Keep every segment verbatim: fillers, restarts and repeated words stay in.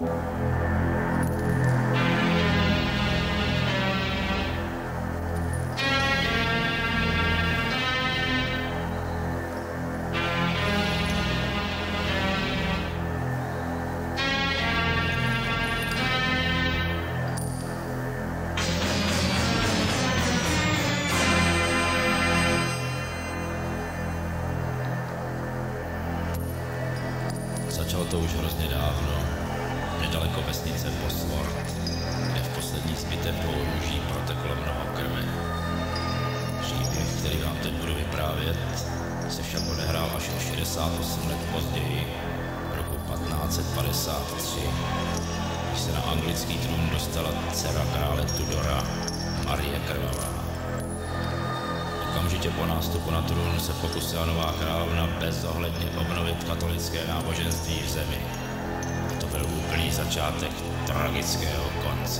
Začalo to už hrozně dávno, nedaleko vesnice Bosworth, kde v posledních zbytech dvou růží proteklo mnoho krve. Příběh, který vám teď budu vyprávět, se však odehrál až o šedesát osm let později, v roku patnáct set padesát tři, když se na anglický trůn dostala dcera krále Tudora, Marie Krvavá. Okamžitě po nástupu na trůn se pokusila nová královna bezohledně obnovit katolické náboženství v zemi. A to byl úplný začátek tragického konce.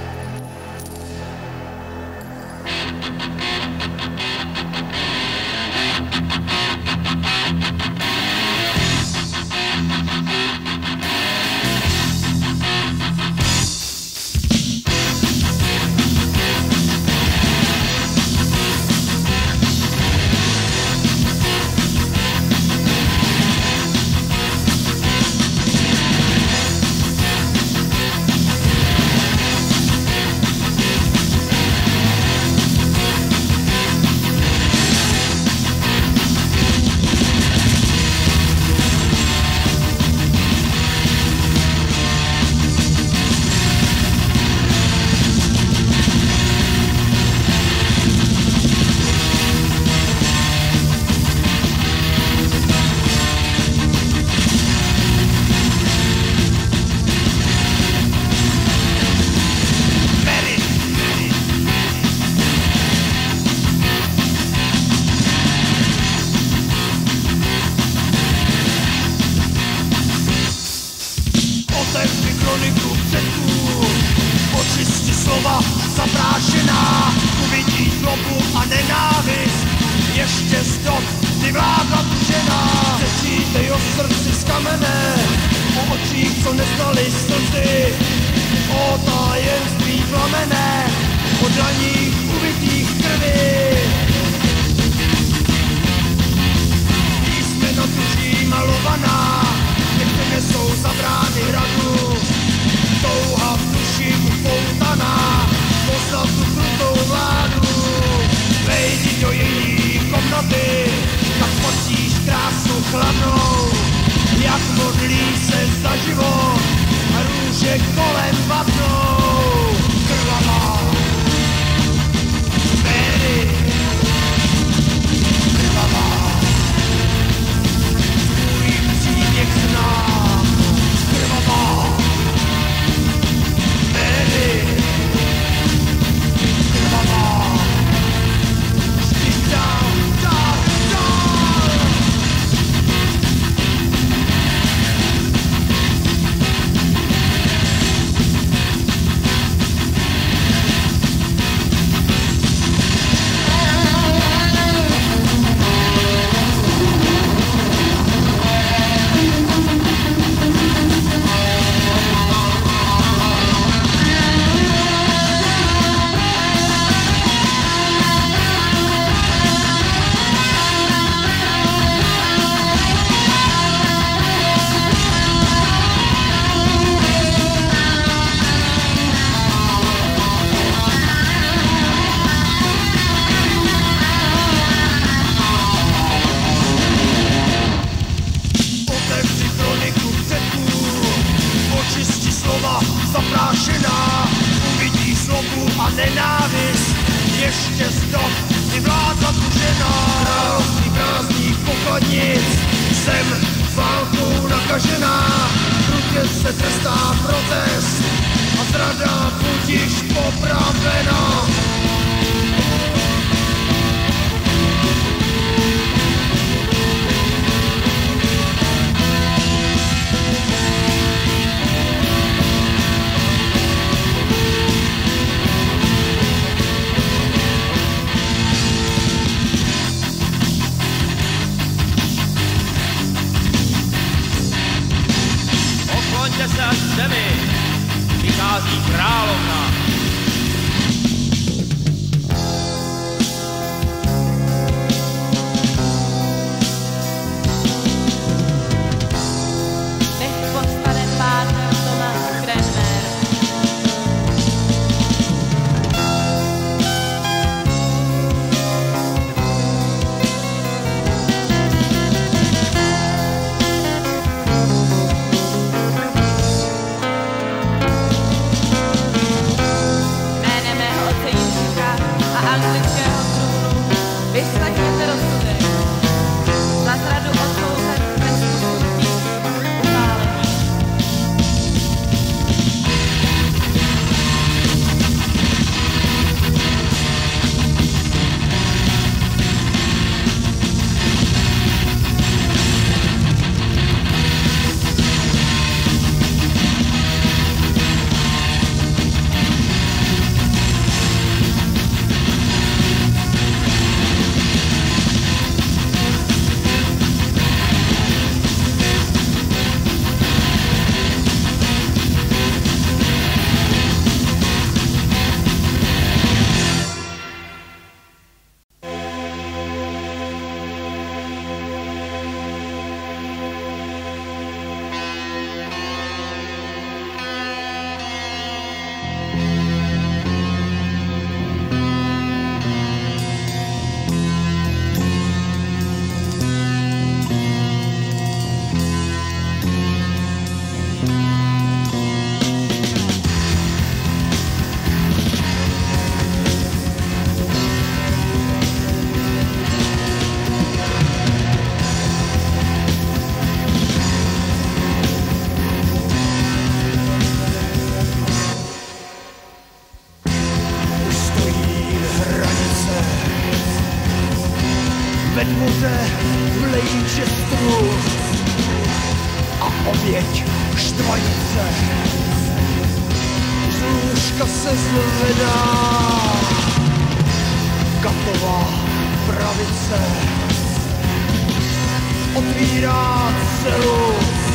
Očisti slova zaprášená, uvidí zlobu a nenávist. Ještě stop, kdy vládla tu žena. Řečíte o srdci z kamene, o očích, co neznali slzy, o tajenství plamené, o dlaních uvitých krvi. Písmena tuží malovaná, nechce nesou za brány hradu. Touha v duši upoutaná, poznat tu krutou vládu. Vejdi do její komnaty, tak pocíš krásu chladnou, jak modlí se za život a růže kolem vadnou. Krvavá Mary, krvavá, tvůj příběh znám. Krvavá Mary, krvavá, vždy dál, dál, dál. Zaprášená, uvidí zlobu a nenávist. Ještě stop, kdy vládla tu žena. Království prázdných pokladnic, jsem válkou nakažená. Krutě se trestá protest a zrada budiž popravena. Zemi, přichází královna. Ve dvoře v Leicesteru a oběť štvanice. Z lůžka se zvedá Katová pravice. Otvírá celu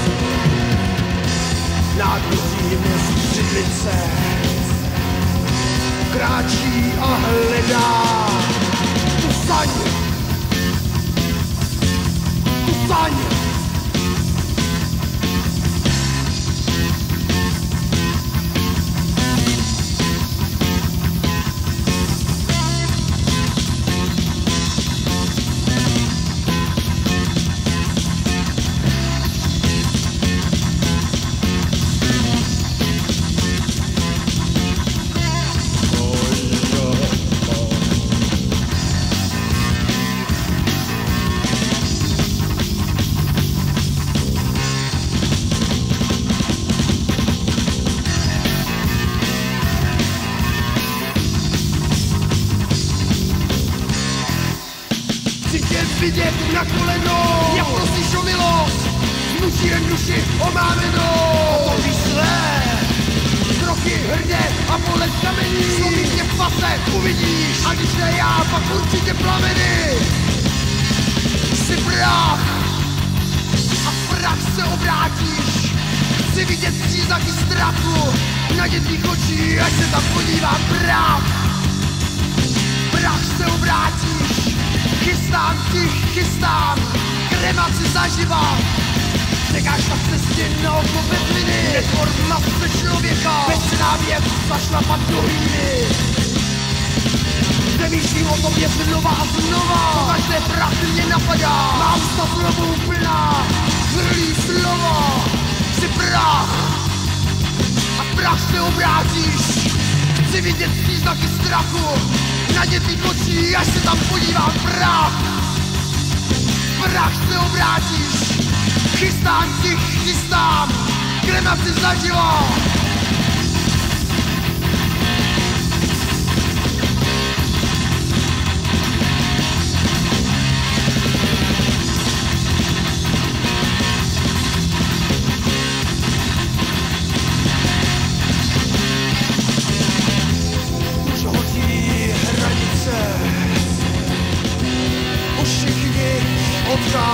nádvořím z břidlice. Kráčí a hledá tu saň. Saň! Vidět na koleno, jak prosíš o milost, zmučí jen duši omámenou. Otevří své kroky hrdě a podle kamení, slovy tě v pase uvidíš, a když ne já, pak určitě plameny. Jsi prach a v prach se obrátíš, chci vidět příznaky strachu na dětých očí, až se tam podívá prach. Prach se obrátíš, chystám ti, chystám kremaci zaživa. Čekáš na cestě na oko vetliny, netvor masce člověka, bezcenná věc zašlapat do hlíny. Přemýšlím o tobě znova a znova, po každé práci mě napadá, má ústa znovu plná, zrlý slova. Jsi prach a v prach se obrátíš, chci vidět příznaky strachu na dětých očí, až se tam podívám prach. Prach se obrátíš, chystám ti, chystám kremaci zaživa.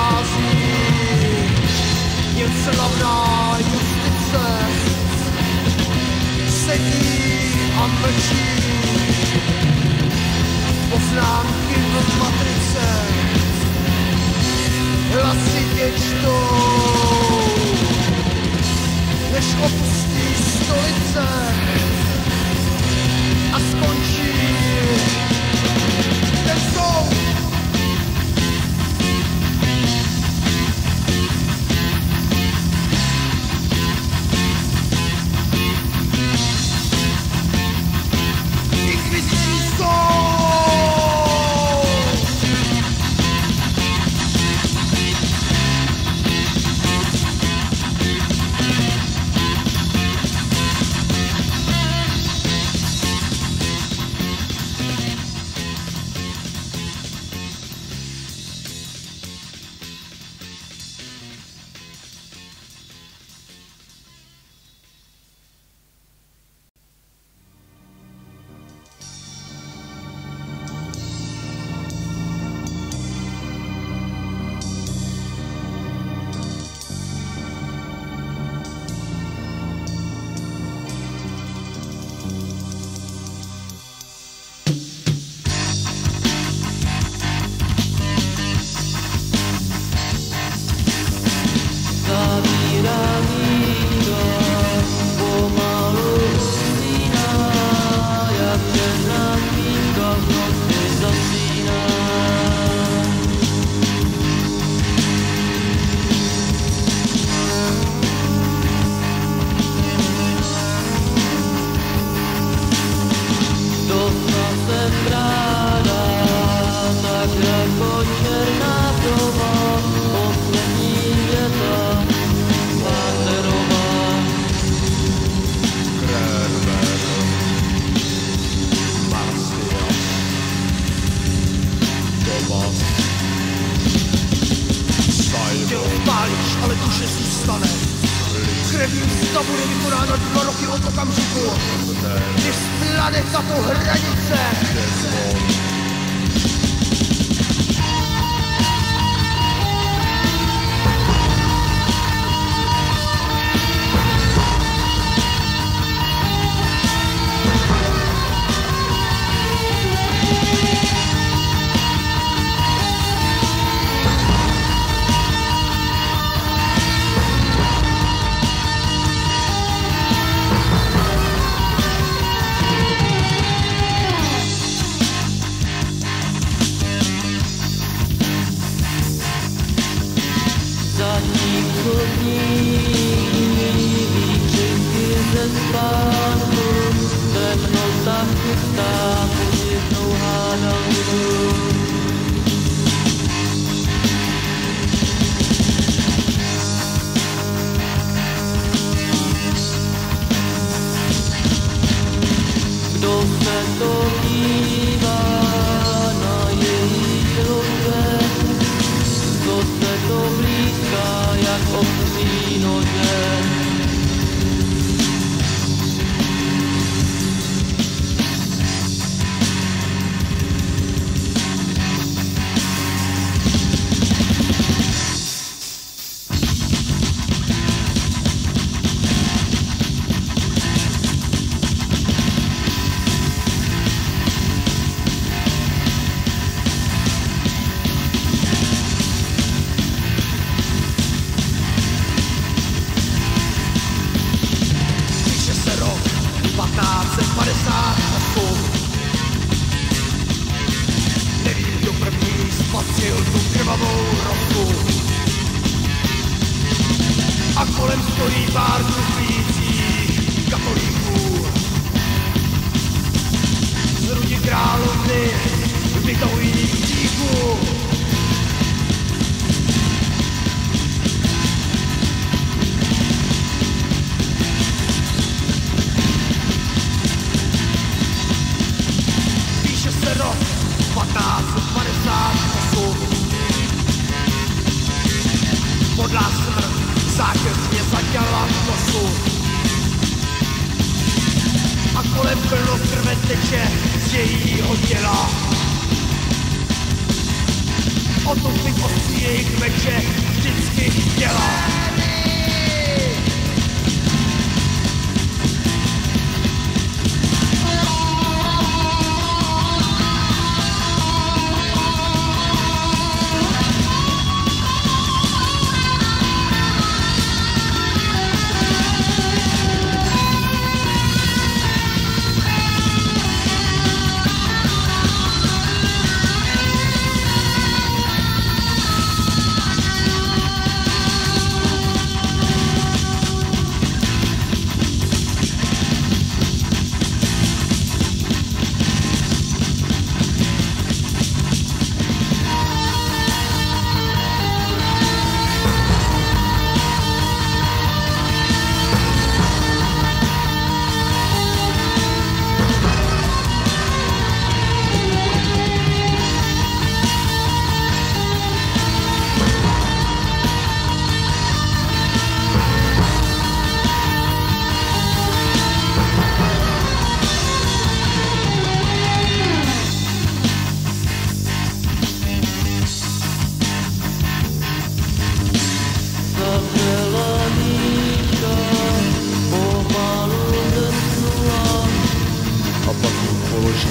Odchází jen slavná justice, sedí a mlčí. Poznámky od matrice hlasitě čtou, než opustí stolice a skončí ten soud. Inkviziční soud. Ale duše zůstane. Krevní stav bude vykonána dva roky od okamžiku, když splane tato hranice. A kolem stojí pár trpících katolíků. Z rudi královny vytahují díku. Píše se rok patnáct padesát osm. Podlá smrt zákeřně zaděla v nosu. A kolem plno krve teče z jejího těla. O to bych ostří jejich meče vždycky chtěla.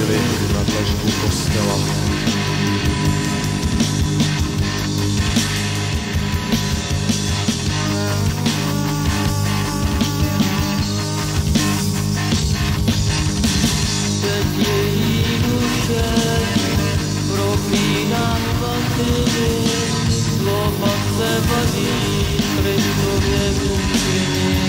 seděli na dlažku kostela. Teď její duše propíná svatiny, slova se vadí Kristově učiny.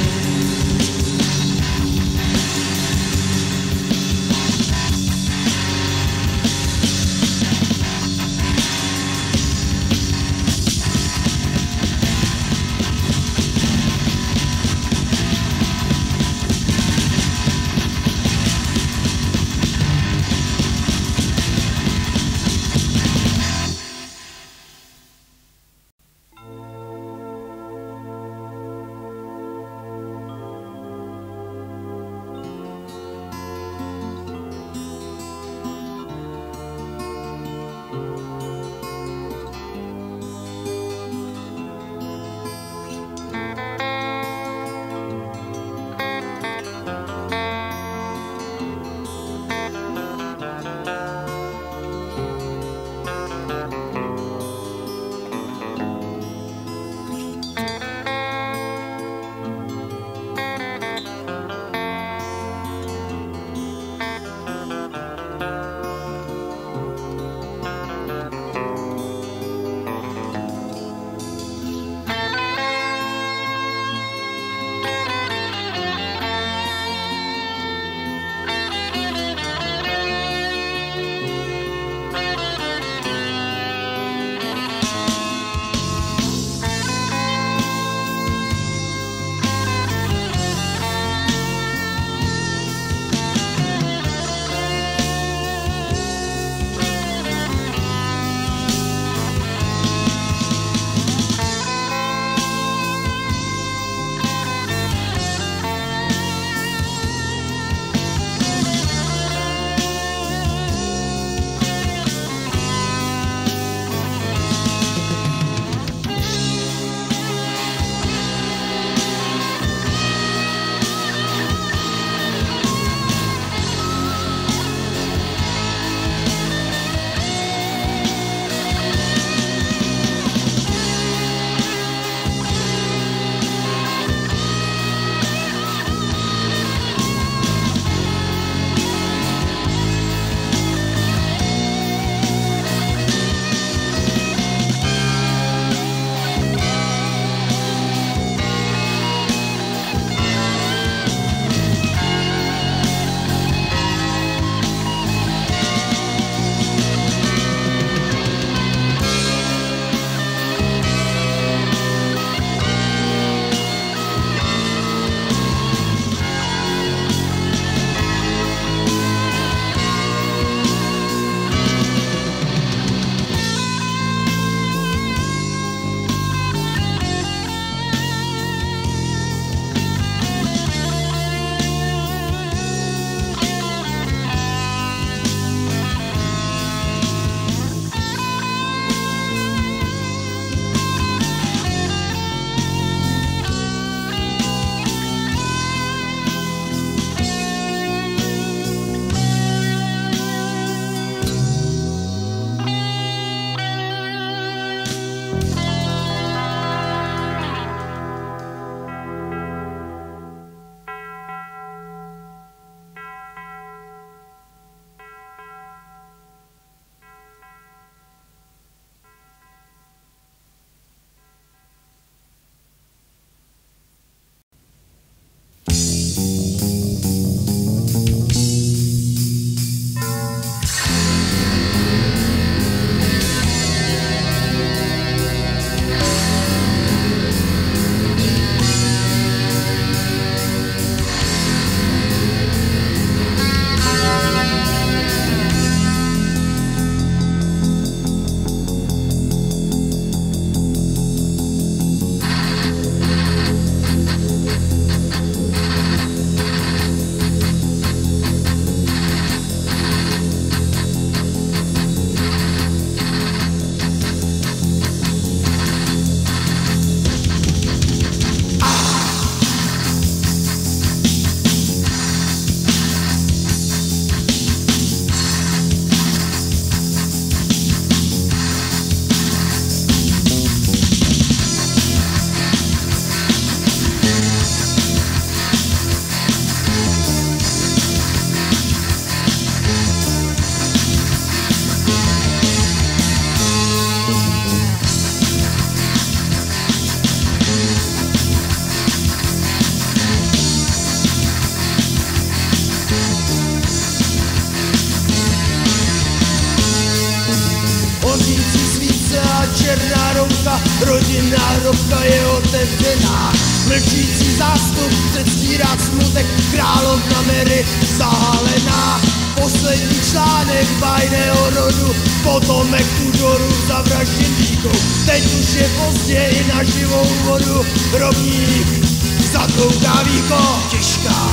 rodinná hrobka je otevřená. Mlčící zástup předstírá smutek, královna Mary zahalená. Poslední článek bajného rodu, potomek Tudoru zavražděn dýkou. Teď už je pozdě i na živou vodu, rovník zatlouká víko. Těžká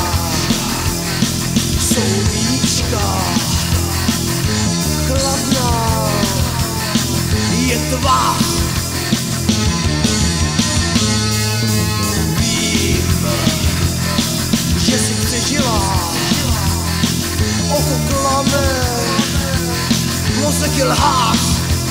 jsou víčka, chladná je tvář. Vím, že jsi přežila, oko klame, mozek je lhář.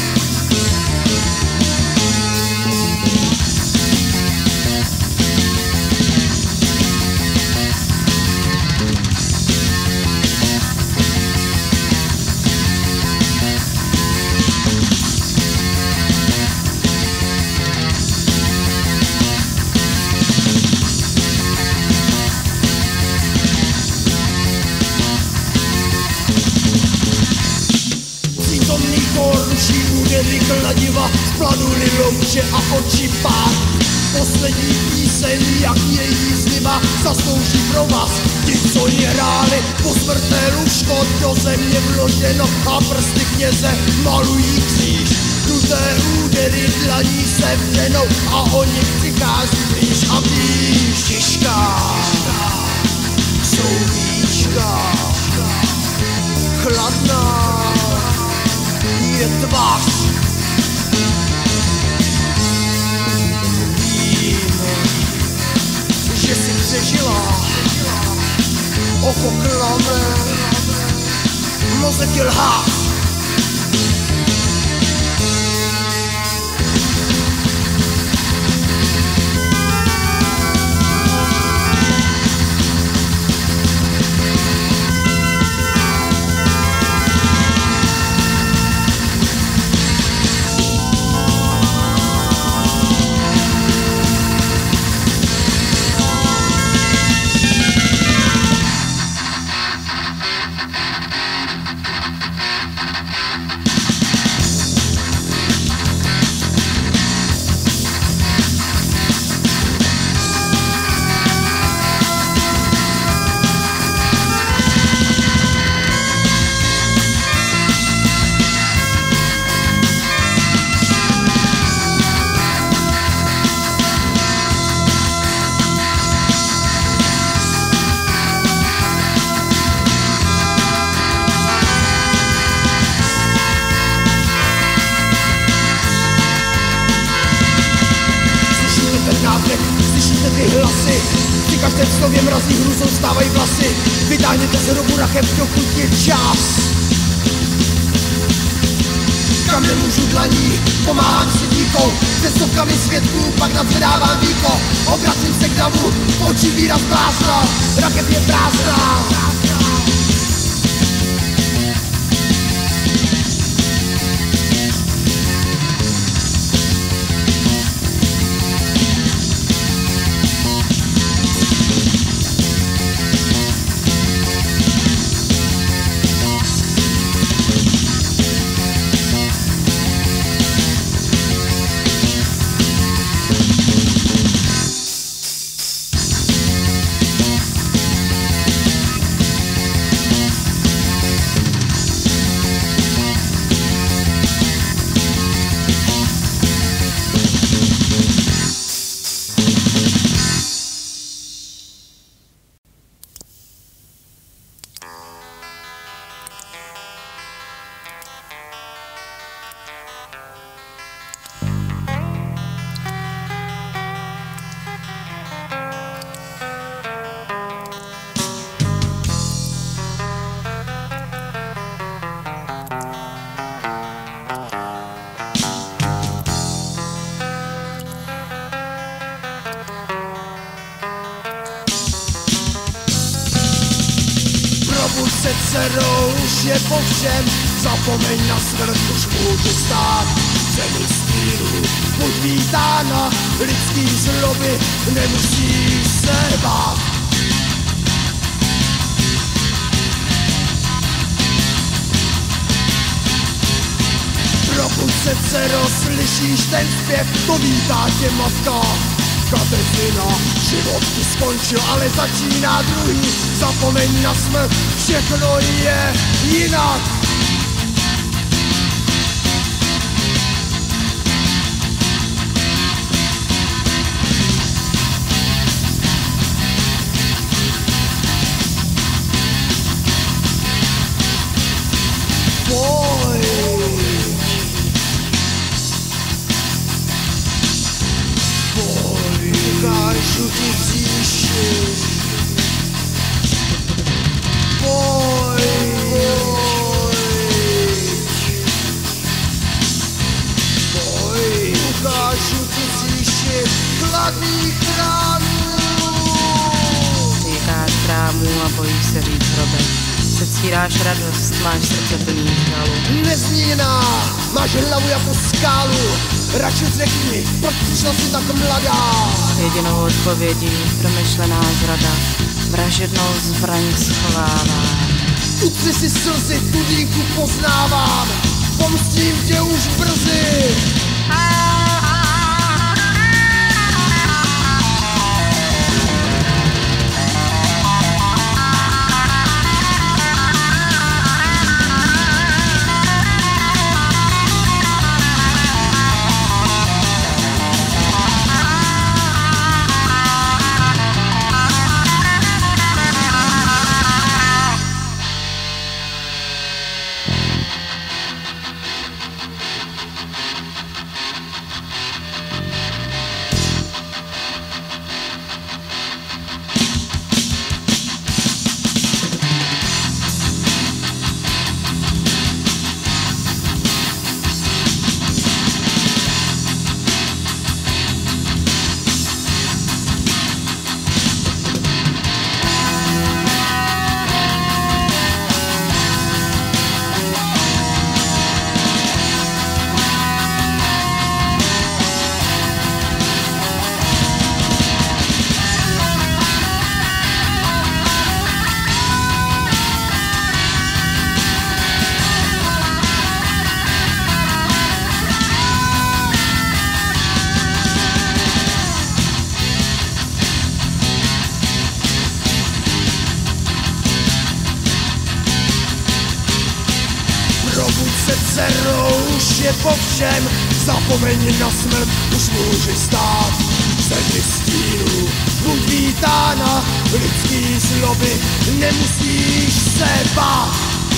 Ruší údery kladiva, splanuly louče a oči pár. Poslední píseň, jak je jízliva, zaslouží pro vás ti, co ji hráli. Posmrtné lůžko do země vloženo a prsty kněze malují kříž. Kruté údery dlaní se vřenou a oni přichází blíž a blíž. Těžká jsou víčka, chladná je tvář. Vím, že jsi přežila, oko klame, mozek je lhář. Slyšíte ty hlasy, při každém slově mrazí hrůzou stávají vlasy. Vytáhněte se hrobu rachev, dokud je čas. Kam nemůžu dlaní, pomáhám si díkou, se stovkami svědků, pak nadzvedávám víko. Obracím se k davu, oči výraz prázdná, rakev je prázdná. Se dcerou už je po všem, zapomeň na smrt, už můžu stát. Zemi stínu, buď vítána, lidský zloby nemusí se bát. Pokud se dcero, slyšíš ten zpěv, to vítá tě matka. Kateřina, život ti skončil, ale začíná druhý. Zapomeň na smrt, všechno je jinak. Ukážu ti příši. Pojď, pojď, pojď. Ukážu ti příši chladných chrámů. Říkáš chrámů a bojíš se říct hrobek. Předstíráš radost, máš srdce plný žalu. Nezměněná, máš hlavu jako skálu. Radši řekni, proč přišla si tak mladá. Jedinou odpovědí promyšlená zrada, vražednou zbraň schovává. Utři si slzy, tu dýku poznávám, pomstím tě už brzy. Probuď se, dcerou, už je po všem. Zapomeň na smrt, už můžeš stát. Zemi stínu, buď vítána, lidský zloby, nemusíš se bát.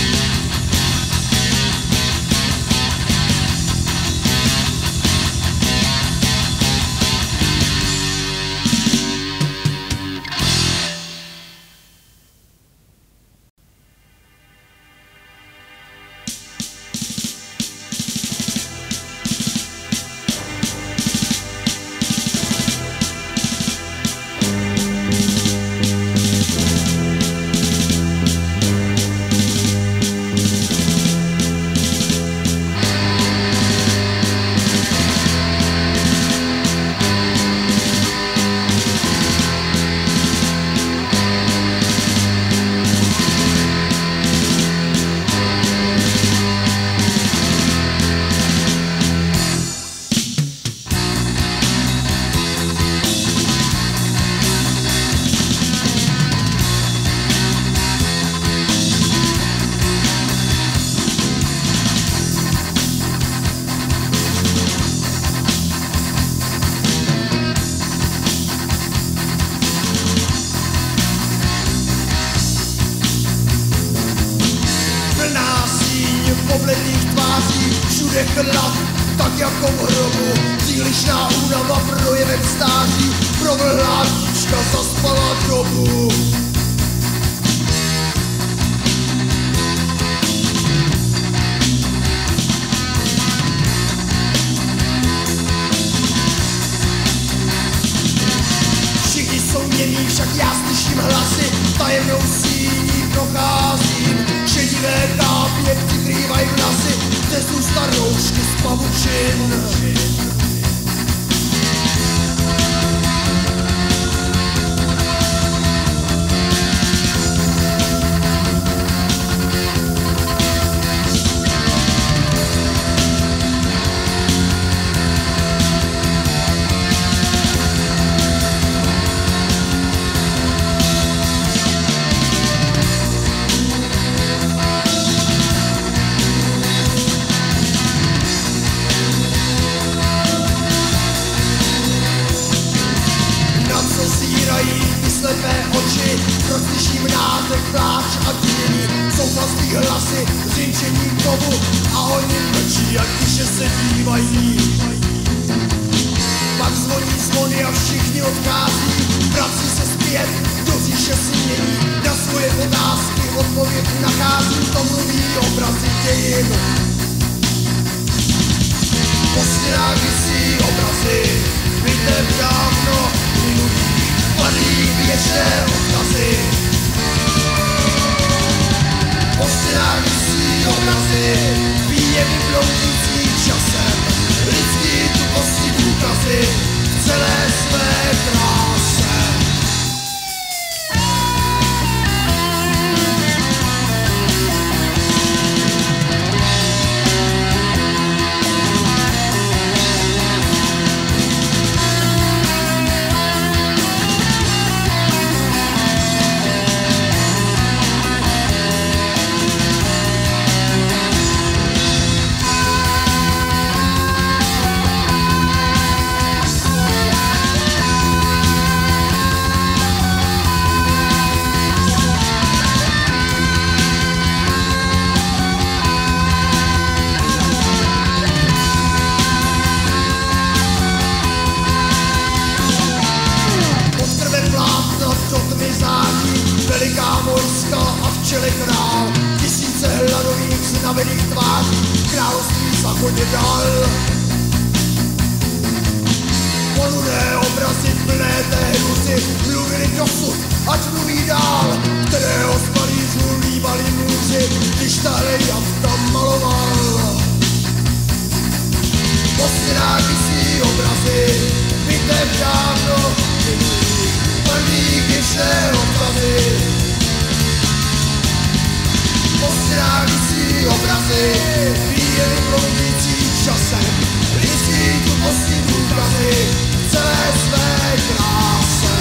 pobledlých tváří, všude chlad, tak jako v hrobu. Přílišná únava projevem stáří, provlhlá dívčka zaspala dobu. Všichni jsou němí, však já slyším hlasy, tajemnou síní procházím. Šedivé kápě přikrývají vlasy, cestu staroušky z pavučin. znovu a oni mlčí, jak tiše se dívají. Pak zvoní zvony a všichni odchází, vrací se zpět, do říše si mění, na svoje otázky odpověď nachází, to mluví obrazy dějin. Po stěnách visí obrazy, bitev dávno minulých, mladých věčné odkazy. Po stěnách visí obrazy, výjevy bloutící časem, lidský tuposti důkazy v celé své kráse. Veliká vojska a v čele král, tisíce hladových znavených tváří, království zachodě dal. Ponuré obrazy plné té hruzy mluvili dosud, ať mluví dál, kterého z Pařížu líbali muži, když tady jav tam maloval. Po stěnách visí obrazy, bitev dávno minulých, plných věčné odkazy. Po stěnách visí obrazy, výjevy bloutící časem, lidský tuposti důkazy v celé své kráse.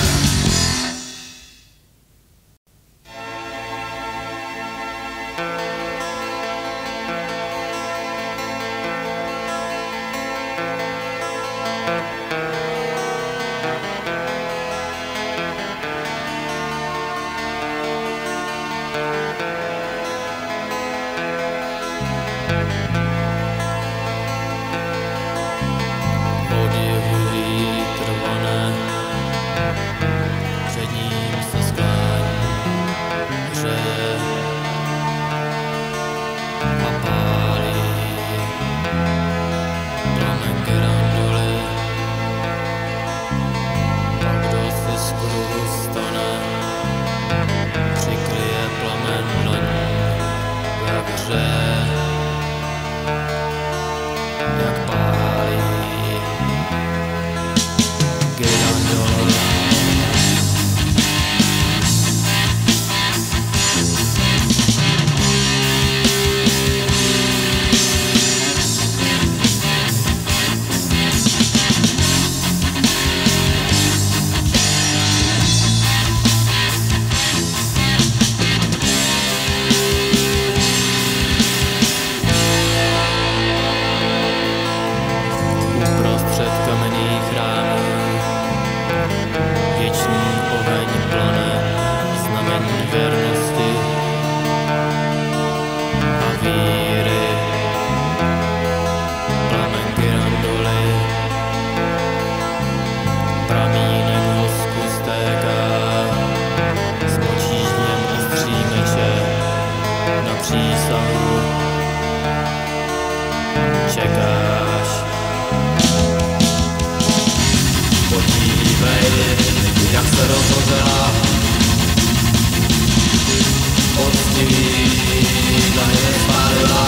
Jak se rozhořela, poctivý, za mě spálila.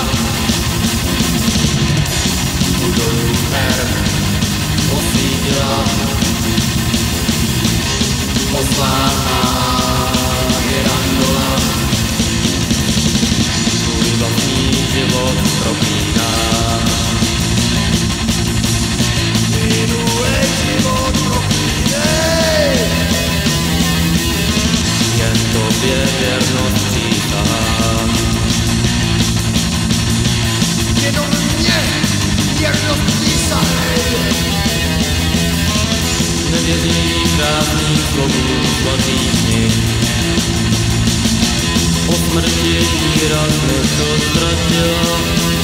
smrti výraz to ztratila.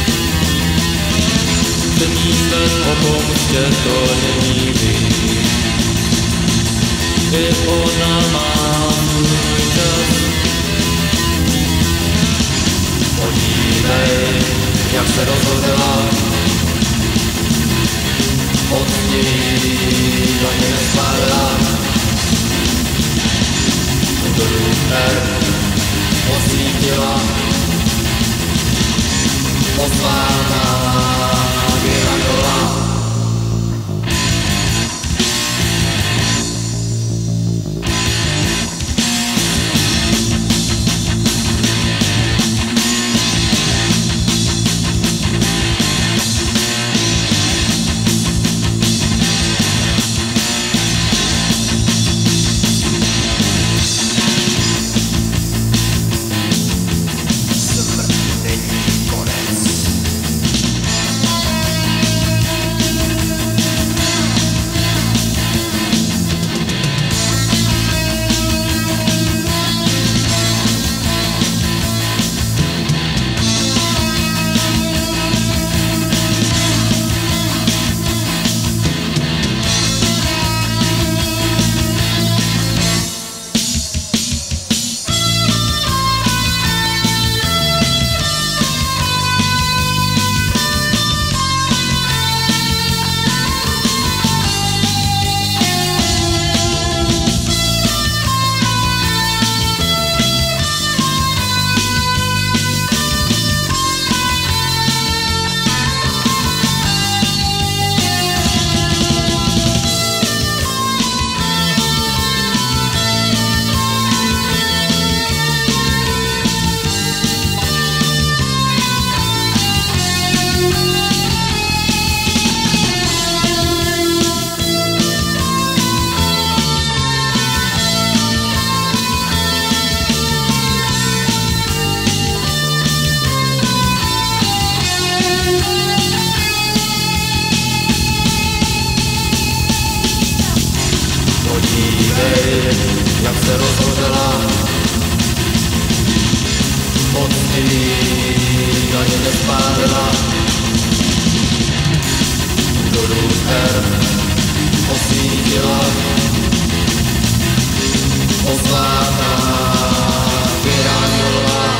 Přemýšlet o pomstě to není víc. I ona má svůj čas. Podívej, jak se rozhodla, od ní do ní nespadla. Do ruter osvítila posvátná Girandola. Podívej, jak se rozhodla, od ní do ní nespadla. Do ruter osvítila posvátná Girandola.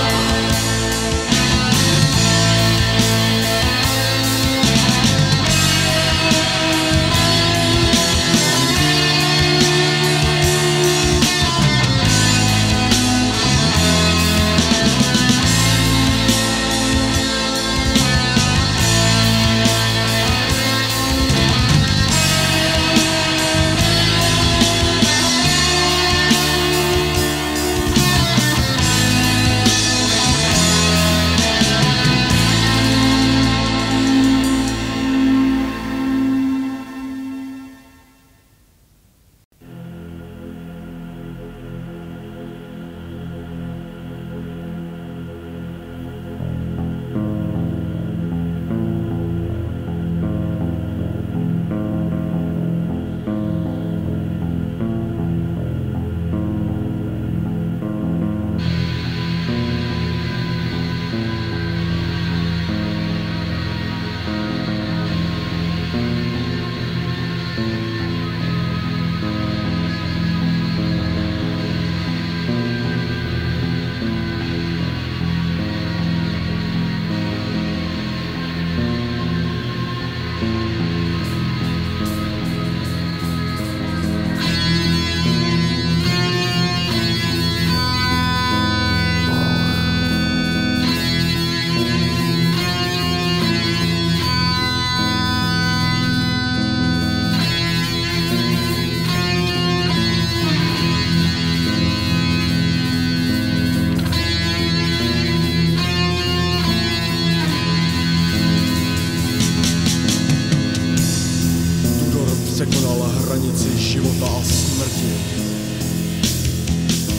Překonala hranici života a smrti.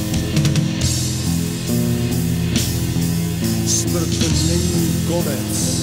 Smrt není konec.